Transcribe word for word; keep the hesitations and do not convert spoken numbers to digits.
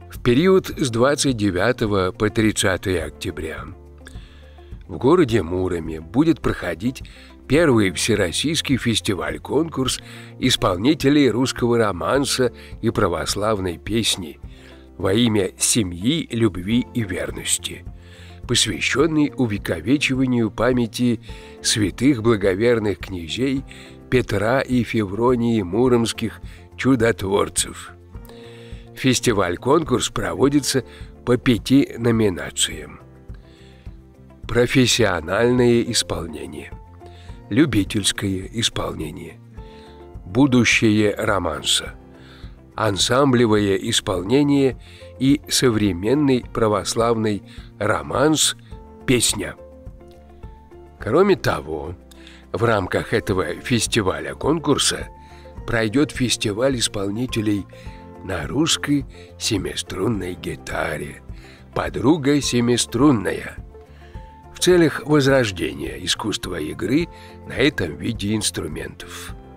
В период с двадцать девятого по тридцатое октября в городе Муроме будет проходить первый всероссийский фестиваль-конкурс исполнителей русского романса и православной песни во имя семьи, любви и верности, посвященный увековечиванию памяти святых благоверных князей Петра и Февронии муромских чудотворцев. Фестиваль-конкурс проводится по пяти номинациям: профессиональное исполнение, любительское исполнение, будущее романса, ансамблевое исполнение и современный православный романс «Песня». Кроме того, в рамках этого фестиваля-конкурса пройдет фестиваль исполнителей на русской семиструнной гитаре «Подруга семиструнная» в целях возрождения искусства игры на этом виде инструментов.